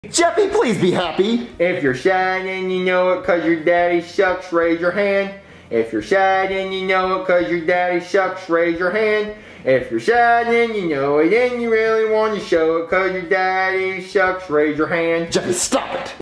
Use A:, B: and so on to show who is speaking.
A: Jeffy, please be happy.
B: If you're sad and you know it cause your daddy sucks, raise your hand. If you're sad and you know it cause your daddy sucks, raise your hand. If you're sad and you know it and you really want to show it cause your daddy sucks, raise your hand.
A: Jeffy, stop it.